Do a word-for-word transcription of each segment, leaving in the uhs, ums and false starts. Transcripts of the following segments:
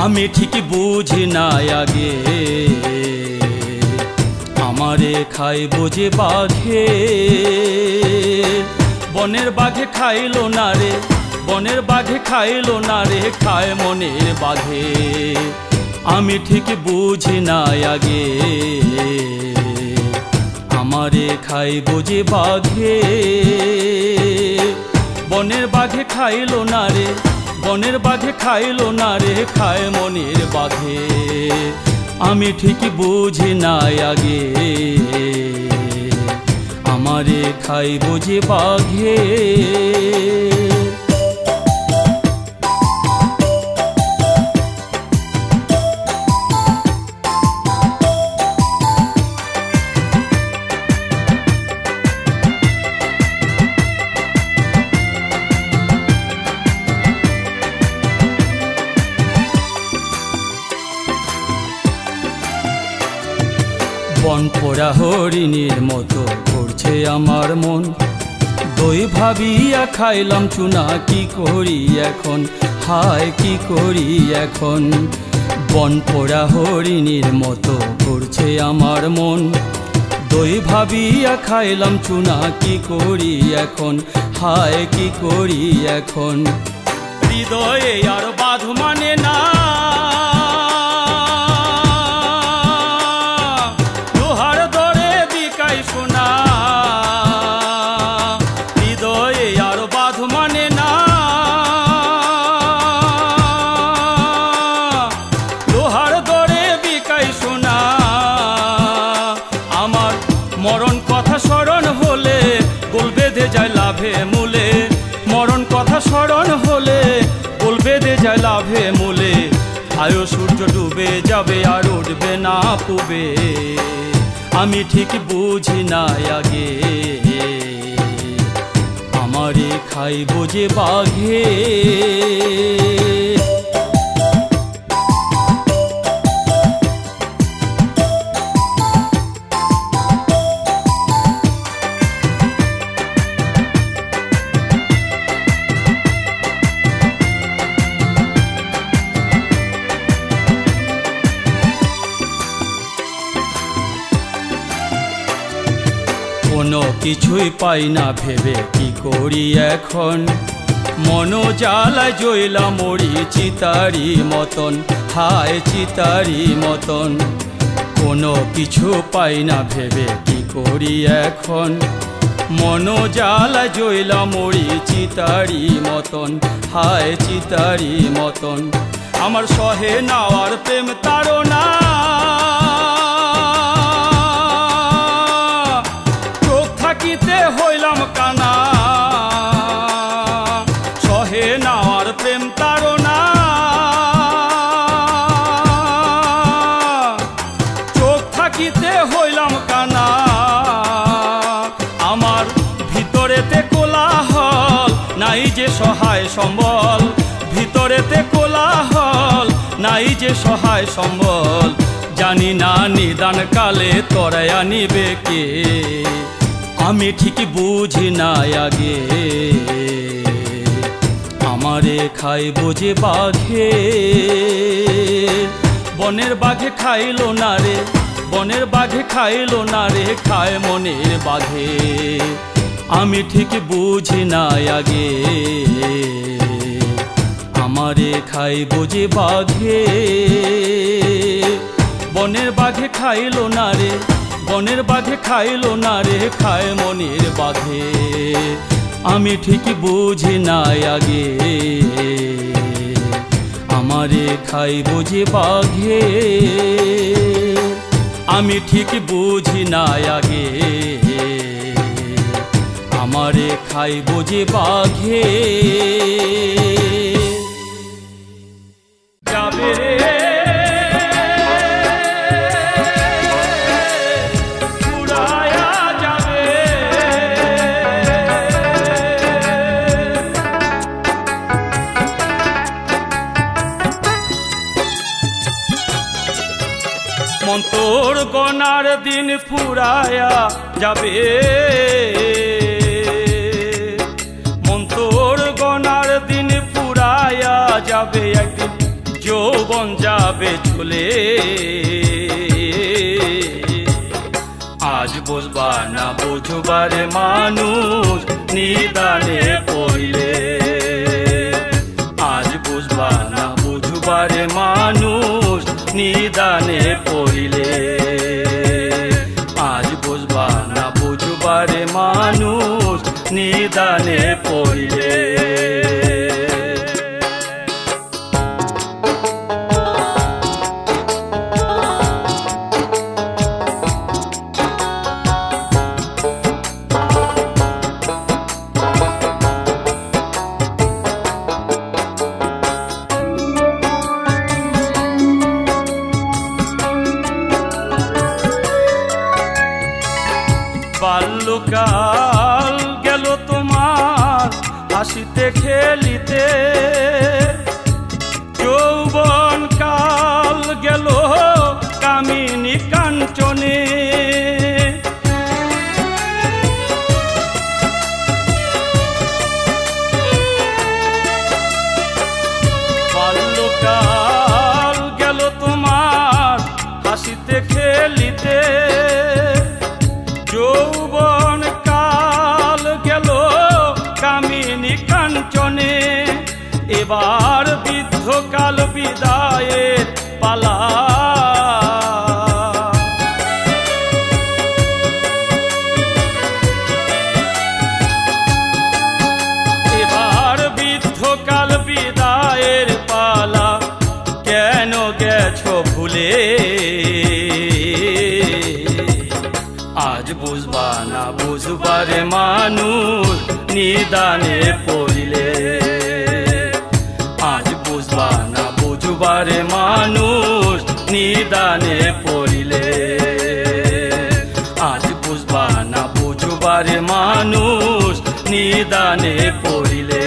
আমি ঠিক বুঝি না আগে আমারে খাইবো যে বাঘে। বনের বাঘে খাইলো না রে, বনের বাঘে খাইলো না রে, খায় মনের বাঘে। আমি ঠিক বুঝি না আগে আমারে খাইবো যে বাঘে। বনের বাঘে খাইলো না রে, বনের বাঘে খাইলো না রে, খায় মনের বাঘে। আমি ঠিক বুঝি না আগে আমারে খাইবো যে বাঘে। বন পোড়া হরিণীর মতো করছে আমার মন, দই ভাবিয়া খাইলাম চুনা, কি করি এখন, হায় কি করি এখন। বন পোড়া হরিণীর মতো করছে আমার মন, দই ভাবিয়া খাইলাম চুনা, কি করি এখন, হায় কি করি এখন। হৃদয়ে আর বাঁধ মানে না, সোনা হৃদয়ে আর বাঁধ মানে না, লোহার দরে বিকাই সোনা। আমার মরণ কথা স্মরণ হলে গোল বেঁধে যায় লাভে মূলে, মরণ কথা স্মরণ হলে গোল বেঁধে যায় লাভে মূলে। আয়ো সূর্য ডুবে যাবে আর উঠবে না পুবে, আমি ঠিক বুঝি না আগে আমারে খাইবো যে বাঘে। কোনো কিছুই পাই না ভেবে কি করি এখন, মনো জ্বালায় জ্বলা মরি চিতারি মতন, হায় চিতারি মতন। কোনো কিছু পাই না ভেবে কি করি এখন, মনো জ্বালায় জ্বলা মরি চিতারি মতন, হায় চিতারি মতন। আমার সহে নাওয়ার প্রেম তাড়না, থাকিতে হইলাম কানা, সহে নাওয়ার প্রেম তাড়না। চোখ থাকিতে হইলাম কানা, আমার ভিতরেতে কোলাহল নাই যে সহায় সম্বল, ভিতরেতে কোলাহল নাই যে সহায় সম্বল। জানি না নিদান কালে তরায়া নিবে কে, আমি ঠিক বুঝি না আগে আমারে খাইবো যে বাঘে। বনের বাঘে খাইলো না রে, বনের বাঘে খাইলো না রে, খায় মনের বাঘে। আমি ঠিক বুঝি না আগে আমারে খাইবো যে বাঘে। বনের বাঘে খাইলো না রে, বনের বাঘে খাইলো না রে, খায় মনের বাঘে। আমি ঠিক বুঝি না আগে আমারে খাইবো যে বাঘে। আমি ঠিক বুঝি না আগে আমারে খাইবো যে বাঘে। যাবে মন্তর গনার দিন ফুরায়া যাবে, মন্তর গনার দিন ফুরায়া যাবে একদিন। যৌবন যাবে চলে। আজ বুঝবা না বুঝবারে মানুষ নিদানে পড়লে। আজ বুঝবা না বুঝবারে মানুষ নিদানে পড়লে। আজ বুঝবা না বুঝবারে মানুষ নিদানে পড়লে। বাল্যকাল গেল তোমার হাসিতে খেলিতে, যৌবন কাল গেল কামিনী কাঞ্চনে। বাল্যকাল গেল তোমার হাসিতে খেলিতে, যৌবন কাল গেল কামিনী কাঞ্চনে। এবার বৃদ্ধকাল বিদায়ের পালা। এবার বৃদ্ধকাল বিদায়ের পালা, কেন গেছো ভুলে। আজ বুঝবা না বুঝবারে মানুষ নিদানে পড়লে। আজ বুঝবা না বুঝবারে মানুষ নিদানে পড়লে। আজ বুঝবা না বুঝবারে মানুষ নিদানে পড়লে।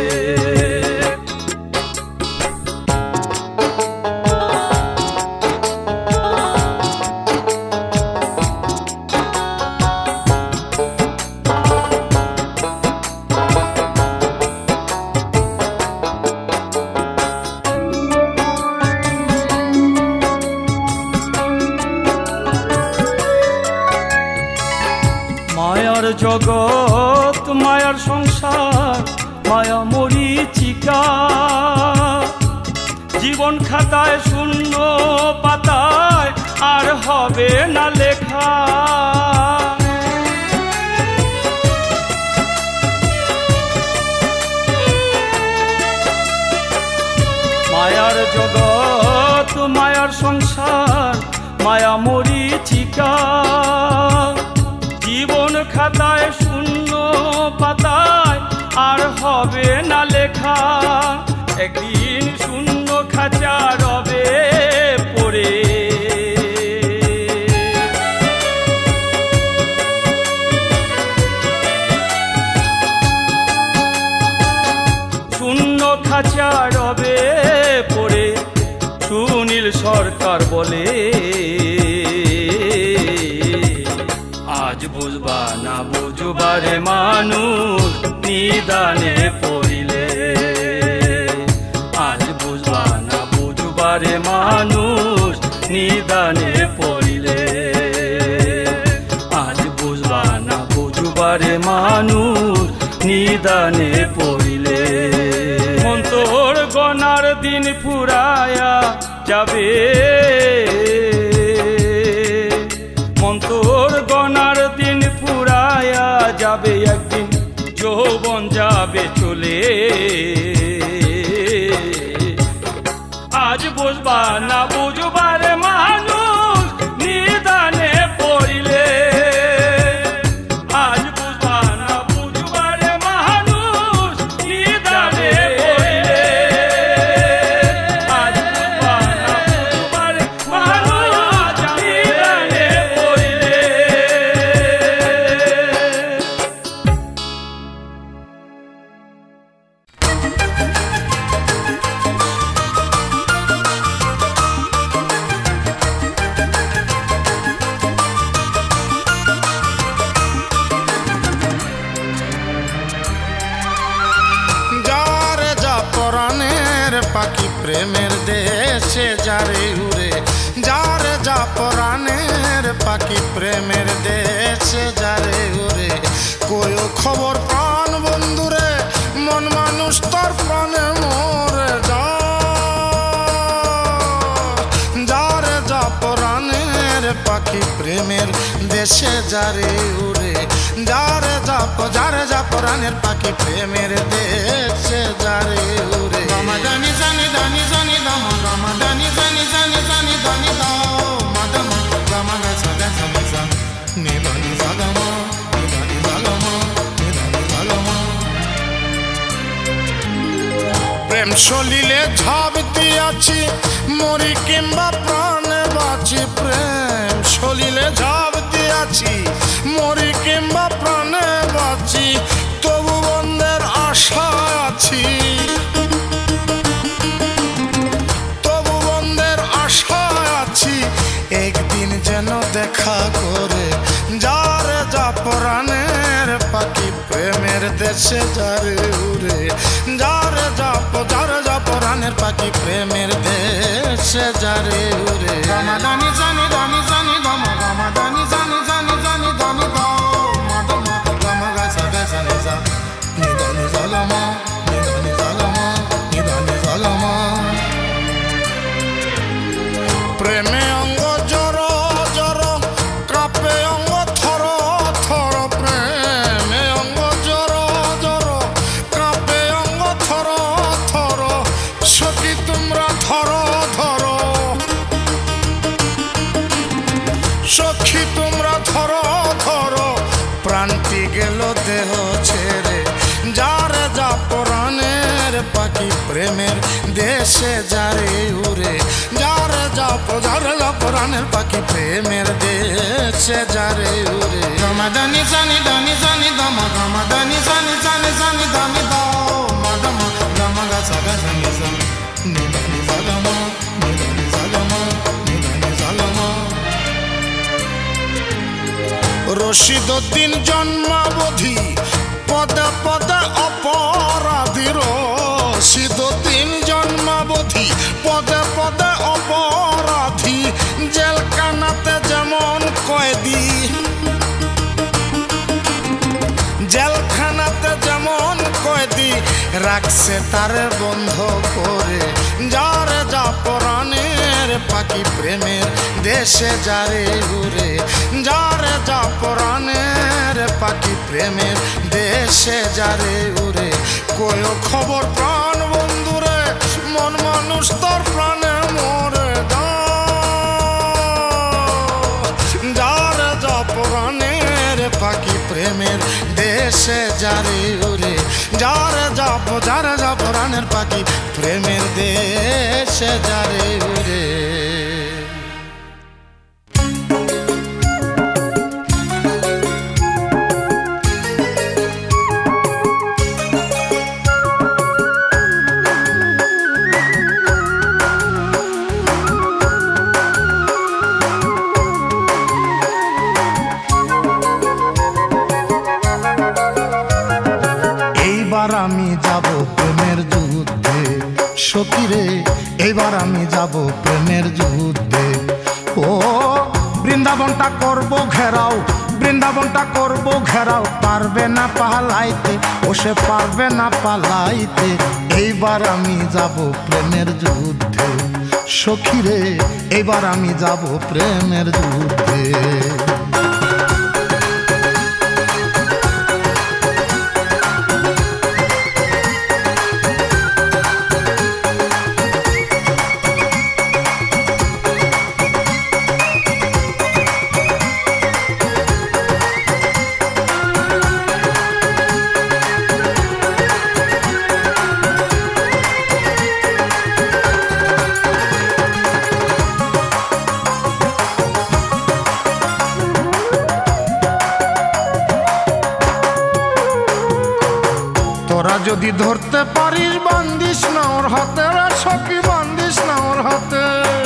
মায়ার জগৎ মায়ার সংসার মায়া মরীচিকা, জীবন খাতায় শূন্য পাতায় আর হবে না লেখা। মায়ার জগৎ মায়ার সংসার মায়া মরীচিকা, জীবন খাতায় শূন্য পাতায় আর হবে না লেখা। একদিন শূন্য খাঁচা রবে পড়ে। শূন্য খাঁচা রবে পড়ে, সুনীল সরকার বলে। আজ বুঝবা না বুঝবারে মানুষ নিদানে পড়লে। আজ বুঝবা না বুঝবারে মানুষ নিদানে পড়লে। আজ বুঝবা না বুঝবারে মানুষ নিদানে পড়লে। মন্তর গনার দিন ফুরায়া যাবে, মন্তর গনার দিন ফুরায়া যাবে। একদিন যৌবন যাবে চলে। আজ বুঝবা না বুঝবারে মানুষ নিদানে পড়লে। আজ বুঝবা না বুঝবারে মানুষ নিদানে পড়লে। আজ বুঝবা না বুঝবারে মানুষ নিদানে পড়লে। পাখি প্রেমের দেশে যারে উড়ে, যারে যা পরাণের পাখি প্রেমের দেশে যারে উড়ে। কই খবর প্রাণ বন্ধুরে, মন মানুষ তোর প্রাণে মরে যা, যারে যা পরাণের পাখি প্রেমের দেশে যারে উড়ে, যারে যা যারে যা পরাণের পাখি প্রেমের দেশে যারে উড়ে। দানি জানি দানি জানি দাম গামা দানি জানি জানি জানি দানি দাও মাদাম গামা গাছা গাছা গাছা নি দানি জাগামা নি দানি জাগামা নি দানি জাগামা। প্রেম সলিলে ঝাঁপ দিয়াছি মরি কিংবা প্রাণে বাঁচি, প্রেম সলিলে ঝাঁপ দিয়াছি মরি কিংবা প্রাণে বাঁচি, তবু বন্ধের আশা আছি, তবু বন্ধের আশা আছি। একদিন যেন দেখা করে যারে যা পরাণের পাখি প্রেমের দেশে যারে উড়ে, যারে যা যারে যা পরাণের পাখি প্রেমের দেশে যারে উড়ে। গামা দানি জানি দানি জানি গামা গামা দানি জানি জানি জানি দানি দাও মাদাম গামা গাছা গাছা নিজা নি দানি জাগামা নি দানি জাগামা নি দানি জাগামা। প্রেমে অঙ্গ জর জর কাঁপে অঙ্গ থর থর, প্রেমে অঙ্গ জর জর কাঁপে অঙ্গ থর থর, সখী তোমরা ধর ধর, সখী তোমরা ধর ধর। প্রাণটি গেল দেহ ছেড়ে যারে যা পরাণের পাখি প্রেমের দেশে যারে উড়ে, যারে যা যারে যা পরাণের পাখি প্রেমের দেশে যারে উড়ে। গামা দানি জানি দানি জানি দামা গামা দানি জানি জানি জানি দানি দাও মাদাম গামা গাছা গাছা নিজা নি দানি জাগামা নি দানি জাগামা নি দানি জাগামা। রশিদউদ্দিন জন্মাবধি পদে পদে অপরাধী, রশিদউদ্দিন জন্মাবধি পদে পদে অপরাধী, জেলখানাতে যেমন কয়েদি, জেলখানাতে যেমন কয়েদি রাখছে তারে বন্ধ করে, যারে যা পরাণের পাখি প্রেমের দেশে যারে উড়ে, যারে যা পরাণের পাখি প্রেমের দেশে যারে উড়ে। কই খবর প্রাণ বন্ধুরে, মন মানুষ তোর প্রাণে মরে যা, যারে যা পরাণের পাখি প্রেমের দেশে যারে উড়ে, যারে যা যারে যা পরাণের পাখি প্রেমের দেশে যারে উড়ে। আমি যাব প্রেমের যুদ্ধে সখীরে, এবার আমি যাব প্রেমের যুদ্ধে। ও বৃন্দাবনটা করব ঘেরাও, বৃন্দাবনটা করব ঘেরাও, পারবে না পালাইতে, ও সে পারবে না পালাইতে। এইবার আমি যাব প্রেমের যুদ্ধে সখীরে, এবার আমি যাব প্রেমের যুদ্ধে। যদি ধরতে পারিস বান্দিস না ওর হাতে, সখী বান্দিস না ওর হাতে।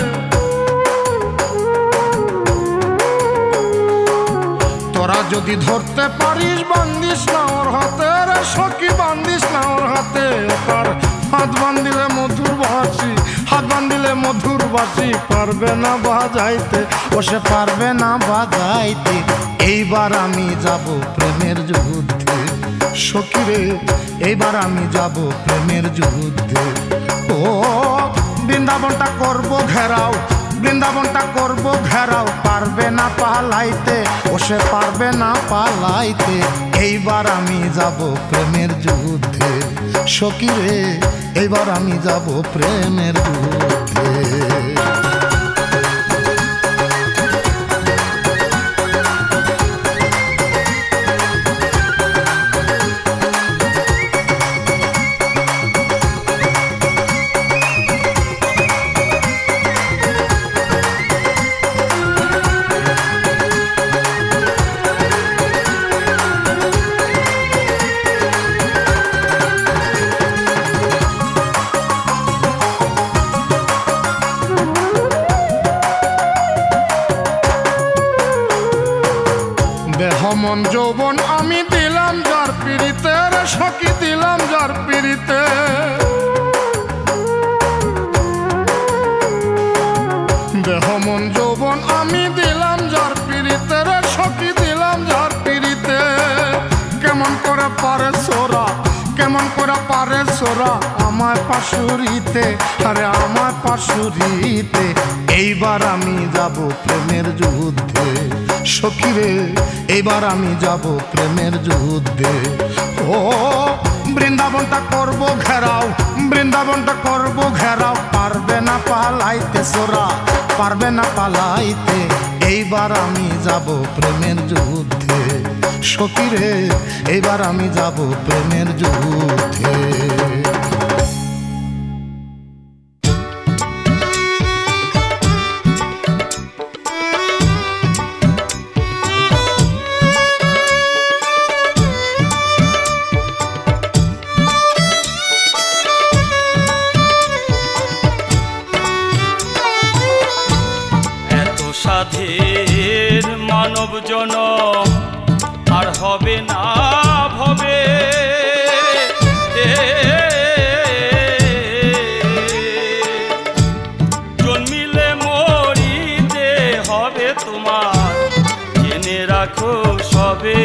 তোরা যদি ধরতে পারিস বান্দিস না ওর হাতে, সখী বান্দিস না ওর হাতে। তার হাত বান্ধিলে মধুর বাসি, হাত বান্ধিলে মধুর বাসি পারবে না বাজাইতে, ও সে পারবে না বাজাইতে। এইবার আমি যাব প্রেমের যুদ্ধে সখী রে, এইবার আমি যাব প্রেমের যুদ্ধে। ও বৃন্দাবনটা করব ঘেরাও, বৃন্দাবনটা করব ঘেরাও পারবে না পালাইতে, ও সে পারবে না পালাইতে। এইবার আমি যাব প্রেমের যুদ্ধে সখী রে, এইবার আমি যাব প্রেমের যুদ্ধে। মন যৌবন আমি দিলাম যার পিড়িতে, রে সখী দিলাম যার পিড়িতে। দেহ মন যৌবন আমি দিলাম যার পিড়িতে, রে সখী দিলাম যার পিড়িতে। কেমন করে পারে সোরা, কেমন করে পারে সোরা আমায় পাশুরিতে, আরে আমায় পাশুরিতে। এইবার আমি যাব প্রেমের যুদ্ধে সখী রে, এইবার আমি যাব প্রেমের যুদ্ধে। ও বৃন্দাবনটা করব ঘেরাও, বৃন্দাবনটা করব ঘেরাও পারবে না পালাইতে সোরা, পারবে না পালাইতে। এইবার আমি যাব প্রেমের যুদ্ধে সখী রে, এইবার আমি যাব প্রেমের যুদ্ধে। সাধের মানব জনম আর হবে না ভবে, জন্মিলে মরিতে হবে তোমার, জেনে রাখো সবে।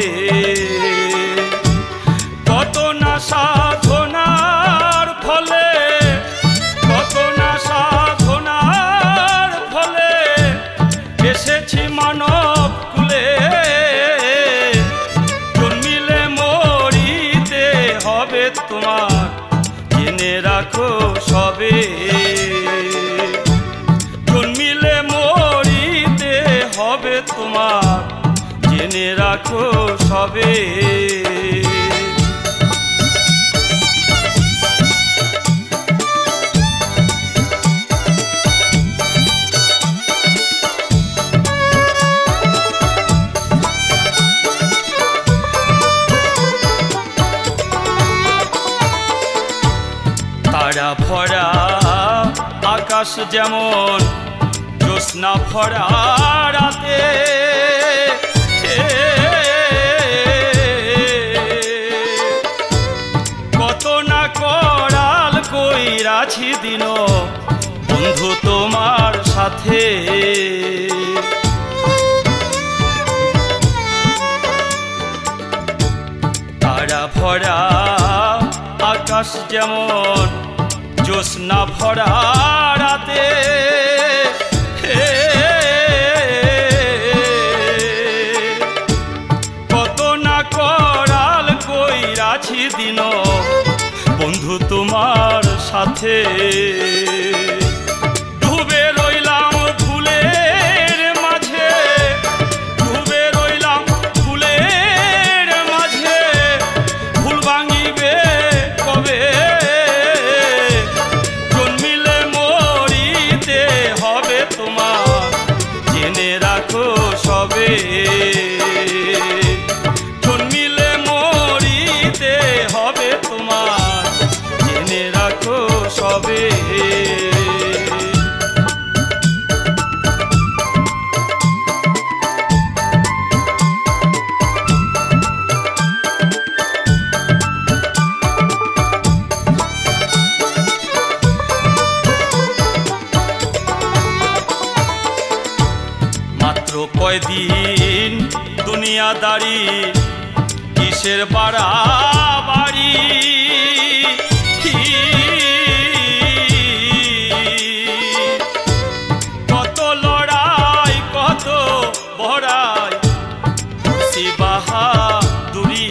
কত না সাধনার ফলে, কত না সাধনার ফলে এসেছি মানব কুলে, জন্মিলে মরিতে হবে তোমার, জেনে রাখো সবে। জন্মিলে মরিতে হবে তোমার, জেনে রাখো সবে। তারা ভরা আকাশ যেমন জ্যোৎস্না ভরা রাতে, কত না করাল কইরাছি দিন বন্ধু তোমার সাথে। তারা ভরা আকাশ যেমন জ্যোৎস্না ভরা রাতে, কত না করাল কইরাছি দিন বন্ধু তোমার সাথে। ডুবে রইলাম ফুলের মাঝে, ডুবে রইলাম ফুলের মাঝে, ফুল ভাঙিবে কবে, জন্মিলে মরিতে হবে তোমার, জেনে রাখো সবে। জন্মিলে মরিতে হবে তোমার, জেনে রাখো সবে। দুনিয়াদারি কিসের বাড়াবাড়ি কত লড়াই কত বড়াই খুশি বাহাদুরি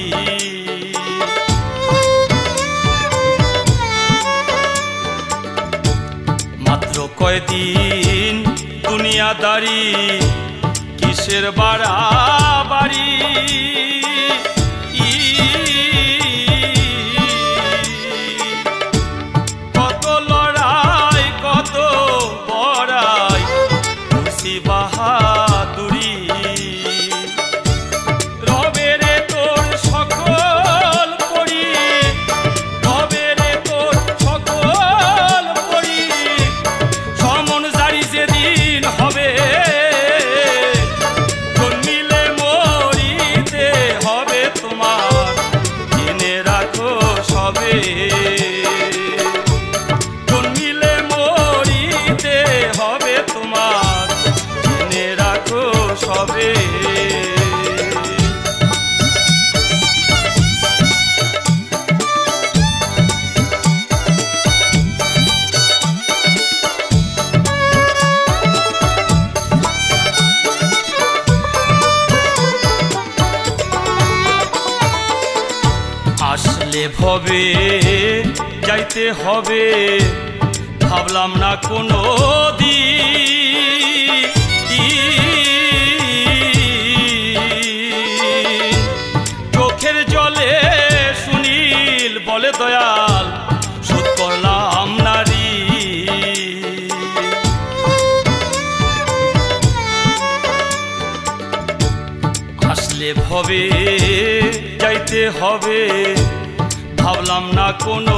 মাত্র কয়দিন দুনিয়াদারি কিসের বাড়াবাড়ি কত লড়াই কত বড়াই খুশি বাহাদুরি রবেরে তোর সকল করি রবেরে তোর সকল করি সমন জারি যেদিন হবে জন্মিলে মরিতে হবে তোমার জেনে রাখো সবে জন্মিলে মরিতে হবে তোমার জেনে রাখো সবে আসলে ভবে যাইতে হবে ভাবলাম না কোনো দিন চোখের জলে সুনীল বলে দয়াল শোধ করলাম নারী আসলে ভবে যাইতে হবে ভাবলাম না কোনো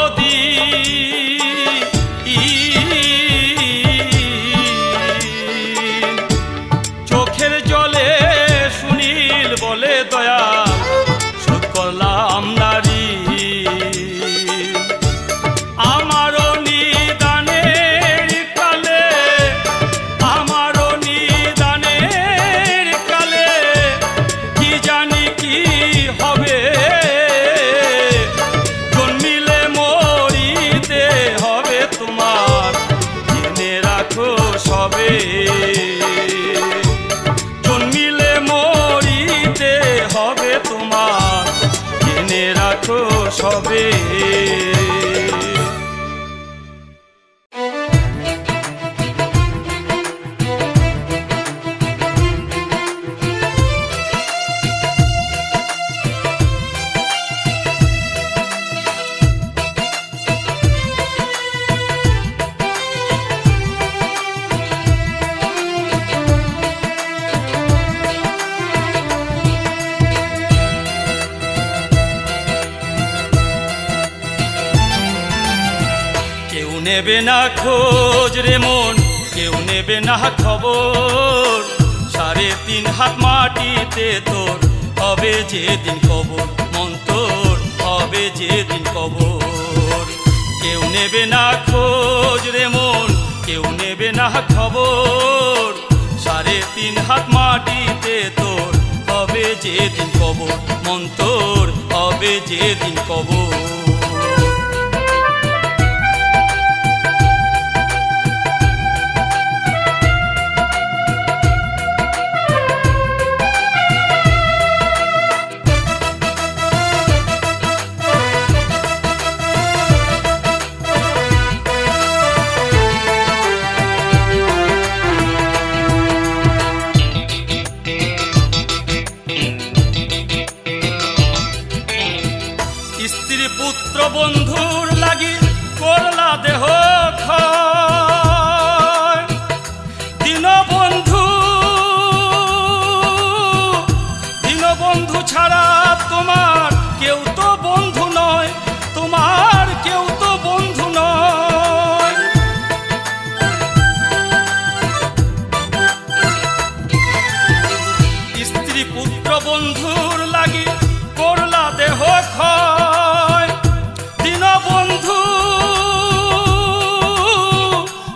দিন চোখের জলে সুনীল বলে দয়াল শোধ করলাম নারী আমারও নিদানের কালে আমারও নিদানের কালে কি জানি কি হবে জন্মিলে মরিতে হবে তোমার জেনে রাখো সবে জন্মিলে মরিতে হবে তোমার জেনে রাখো সবে নেবে না খোঁজ রে মন কেউ নেবে না খবর সাড়ে তিন হাত মাটিতে তোর হবে যেদিন কবর মন তোর হবে যেদিন কবর কেউ নেবে না খোঁজ রে মন কেউ নেবে না খবর সাড়ে তিন হাত মাটিতে তোর হবে যেদিন কবর মন তোর হবে যেদিন কবর পুত্র বন্ধুর লাগি করলা দেহ ক্ষয় দীনবন্ধু দীনবন্ধু ছাড়া তোমার কেউ তো বন্ধু নয় তোমার কেউ তো বন্ধু নয় স্ত্রী পুত্র বন্ধুর লাগি করলা দেহ ক্ষয় দীনবন্ধু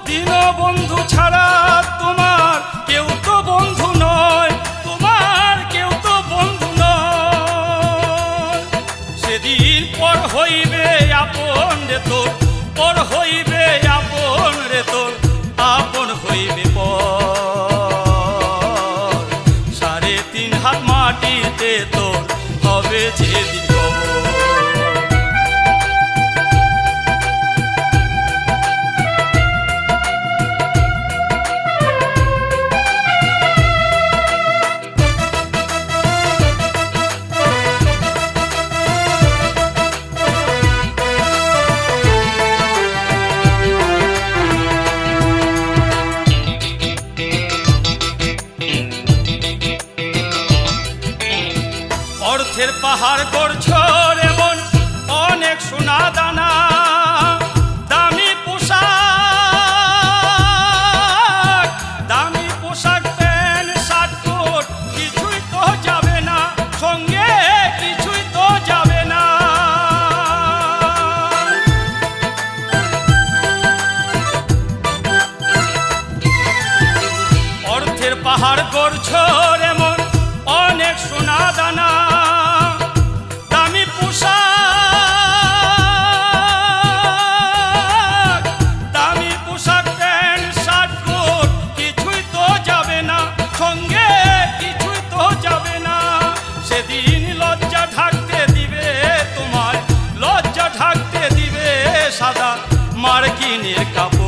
আপন রে তোর পর হইবে আপন রে তোর আপন হইবে পর সাড়ে তিন হাত মাটিতে তোর হবে যেদিন কবর অর্থের পাহাড় করছো রে মন অনেক সোনা দানা দামি পোশাক দামি পোশাক প্যান্ট শার্ট কোট কিছুই তো যাবে না সঙ্গে কিছুই তো যাবে না অর্থের পাহাড় করছো রে মন অনেক সোনা দানা দামি পোশাক দামি পোশাক প্যান্ট শার্ট কোট কিছুই তো যাবে না সঙ্গে কিছুই তো যাবে না সেদিন লজ্জা ঢাকতে দিবে তোমার লজ্জা ঢাকতে দিবে সাদা মার্কিনের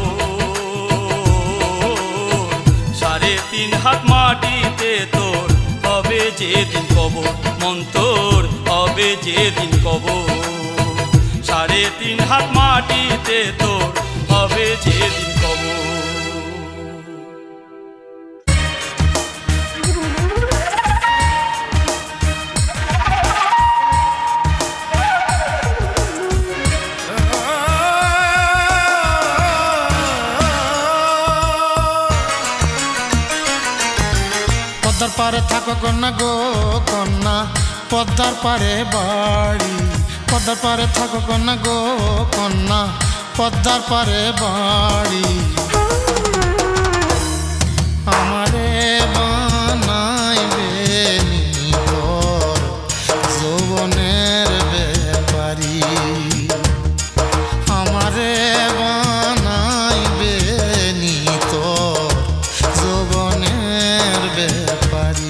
কাপড় সাড়ে তিন হাত মাটিতে তোর হবে যেদিন কবর মন তোর হবে যেদিন কবর সাড়ে তিন হাত মাটিতে তোর হবে যেদিন কবর পদ্মার পারে থাকো কন্যা গো কন্যা পদ্মার পারে বাড়ি পদ্মার পারে থাকো কন্যা গো কন্যা পদ্মার পারে বাড়ি আমারে বানাইবে নিকর যৌবনের ব্যাপারী আমারে বানাইবে নিকর যৌবনের ব্যাপারী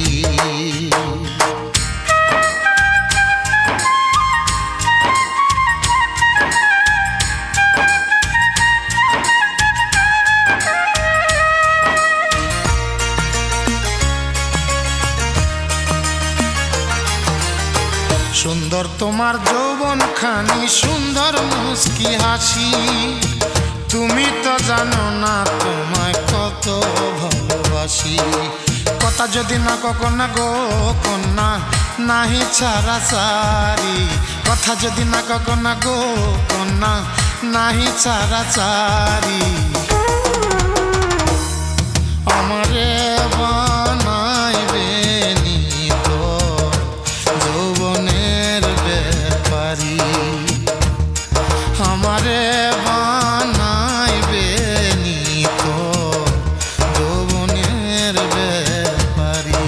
সুন্দর তোমার যৌবন খানি সুন্দর মুস্কি হাসি তুমি তো জানো না তোমায় কত ভালোবাসি কথা যদি না কখনো গো কন্যা নাহি ছাড়া চারি কথা যদি না কখনো গো কন্যা নাহি ছাড়া চারি আমারে বানাইবে আমারে বানাইবে নিকর যৌবনের ব্যাপারী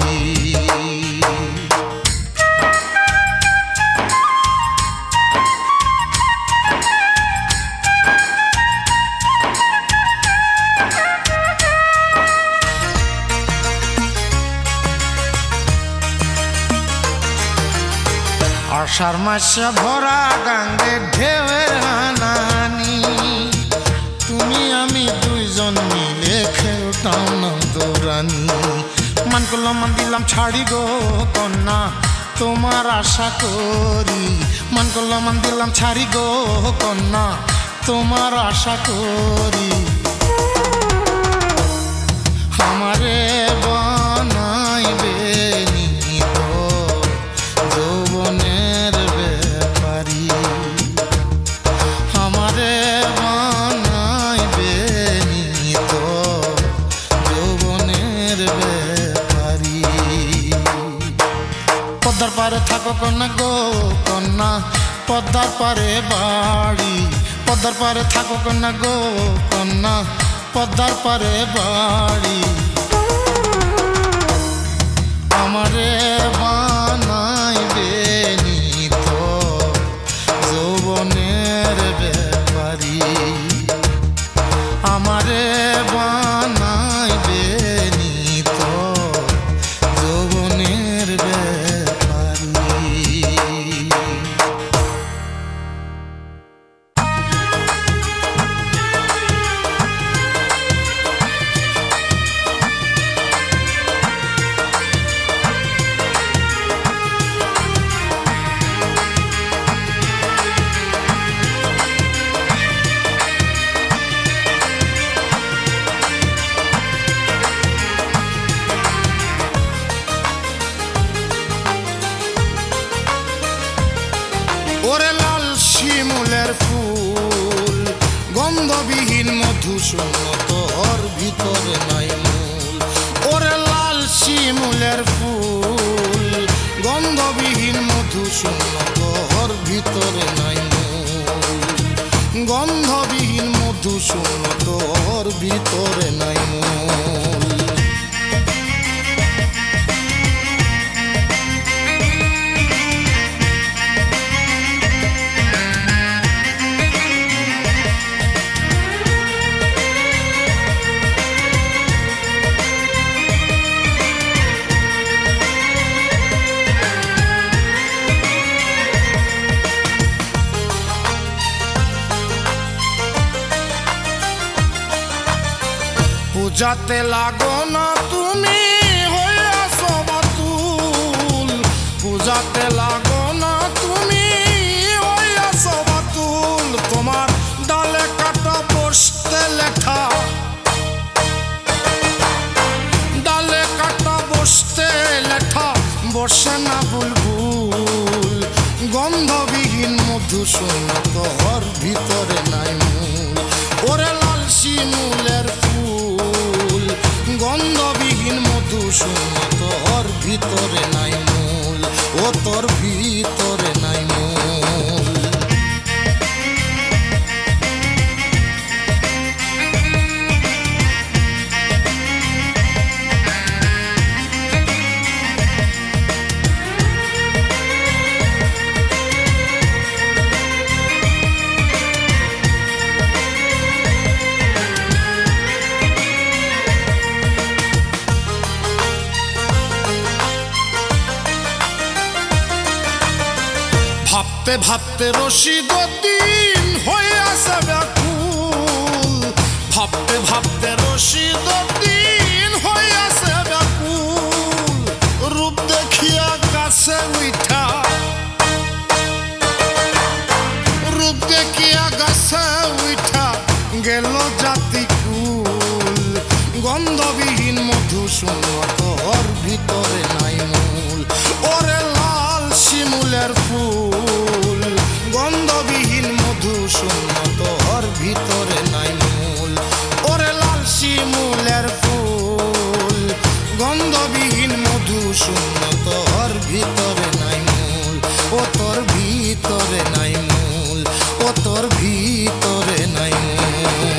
আষাঢ় মাসে ভরা গাঙ্গে ঢেউয়ের হানাহানি তুমি আমি দুইজন মিলে খেলতাম নৌরানি মান করলাম মান দিলাম ছাড়ি গো কন্যা তোমার আশা করি মান করলাম মান দিলাম ছাড়ি গো কন্যা তোমার আশা করি আমারে বানাইবে নিকর যৌবনের ব্যাপারী আমারে বানাইবে নিকর যৌবনের ব্যাপারী পদ্মার পারে থাকো কন্যা গো কন্যা পদ্মার পারে বাড়ি পদ্মার পারে থাকো কন্যা গো কন্যা পদ্মার পারে বাড়ি আমারে বানাইবে নিকর যৌবনের ওরে লাল শিমুলের ফুল গন্ধবিহীন মধু শূন্য তোর ভিতরে নাই মূল। ওরে লাল শিমুলের ফুল গন্ধবিহীন মধু শূন্য তোর ভিতরে নাই মূল। গন্ধবিহীন মধু শূন্য তোর ভিতরে নাই মূল। পূজাতে লাগো না তুমি হইয়াছো বাতুল। পূজাতে লাগো না তুমি হইয়াছো বাতুল। তোমার ডালে কাটা বসতে লেখা, ডালে কাটা বসতে লেখা বসে না বুলবুল। গন্ধবিহীন মধু শূন্য তোর ভিতরে নাই মূল। ওরে লাল শিমুলের ফুল গন্ধবিহীন মধু শূন্য তোর ভিতরে নাই মূল। ও তোর ভিতরে নাই মূল। ভাবতে ভাবতে রশিদ দিন হইয়াছে ব্যাকুল। ভাবতে ভাবতে রশিদ দিন হইয়াছে ব্যাকুল। রূপ দেখিয়া গাছে উঠা, রূপ দেখিয়া গাছে উঠা গেল জাতিকুল। গন্ধবিহীন মধু শূন্য তোর ভিতরে নাই মূল। ওরে লাল শিমুলের ফুল গন্ধবিহীন মধু শূন্য তোর ভিতরে নাই মূল। ওরে লাল শিমুলের ফুল গন্ধবিহীন মধু শূন্য তোর ভিতরে নাই মূল। ও তোর ভিতরে নাই মূল। ও তোর ভিতরে নাই মূল।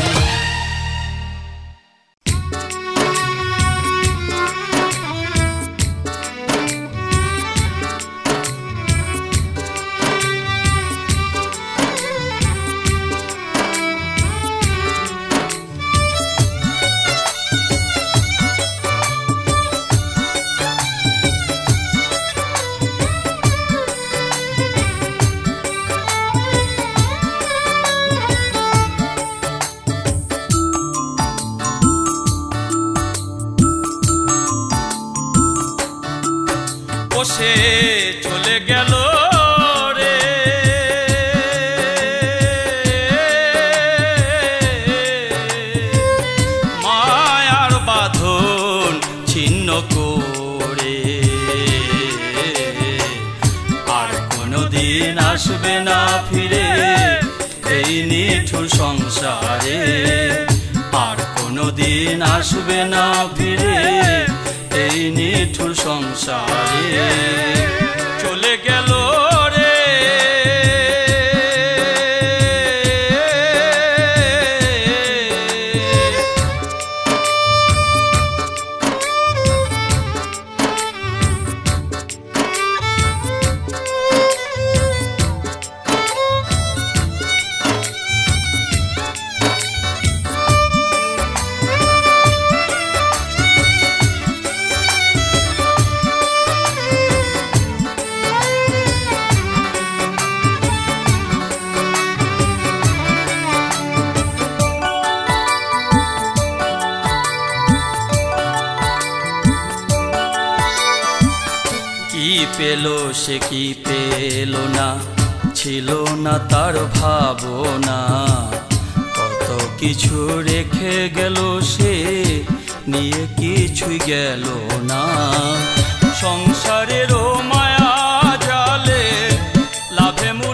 সে চলে গেল রে মায়ার বাঁধন ছিন্ন করে। আর কোনদিন আসবে না ফিরে এই নিঠুর সংসারে। আর কোনদিন আসবে না ফিরে এই নিঠুর সংসারে। চলে গেল রে পেল সে কি পেল না, ছিল না তার ভাবনা। কত কিছু রেখে গেল সে, নিয়ে কিছুই গেল না। সংসারেরও মায়া জালে লাভে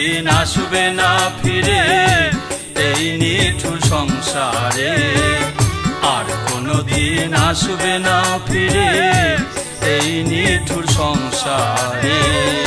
দিন আসবে না ফিরে এই নিঠুর সংসারে, আর কোনো দিন আসবে না ফিরে এই নিঠুর সংসারে।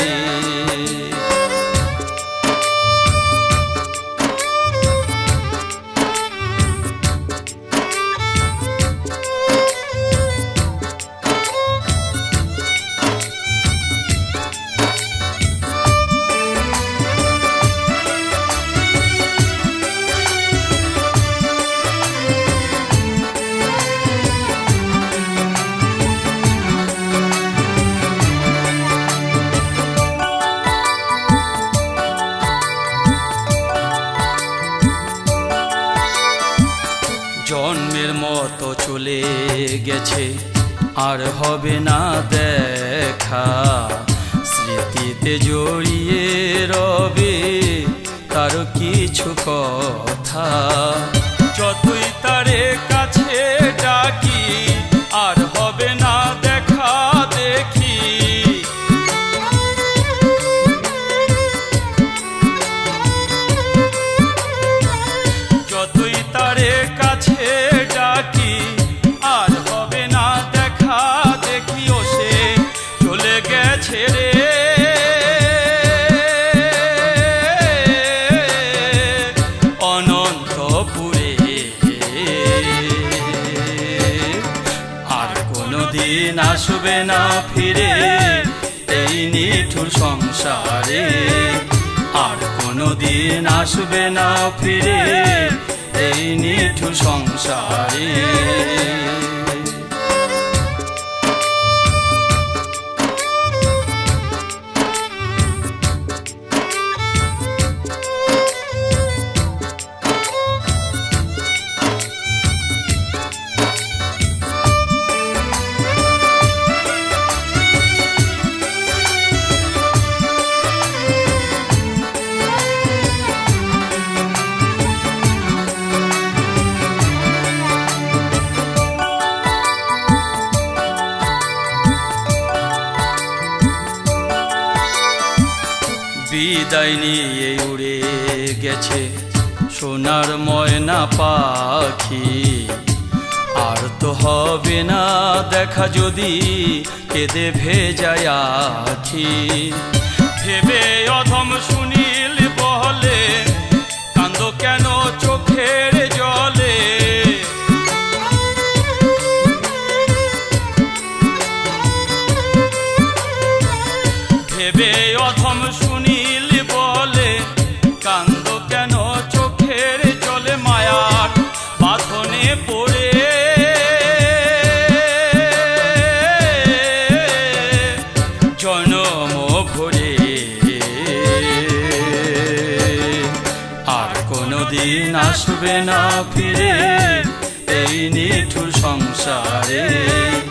জন্মের মতো চলে গেছে আর হবে না দেখা, স্মৃতিতে জড়িয়ে রবে তার কিছু কথা। যতই তারে কাছে ডাকি আর হবে না দেখা দেখি, যতই তারে কাছে ডাকি আর হবে না দেখা দেখি, ও সে চলে গেছে রে অনন্তপুরে, আর কোনো দিন আসবে না ফিরে এই নিঠুর সংসারে, আর কোনো দিন আসবে না ফিরে এই নিঠুর সংসারে। বিদায় নিয়ে উড়ে গেছে সোনার ময়না পাখি, আর তো হবে না দেখা যদি কেঁদে ভেজায় আখি। ভেবে অধম সুনীল বলে কান্দো কেন চোখের জলে, ভেবে অধম সুনীল বলে কান্দো কেন চোখের জলে, মায়ার বাঁধনে পড়ে জনম ভরে, আর কোনো দিন আসবে না ফিরে এই নিঠুর সংসারে।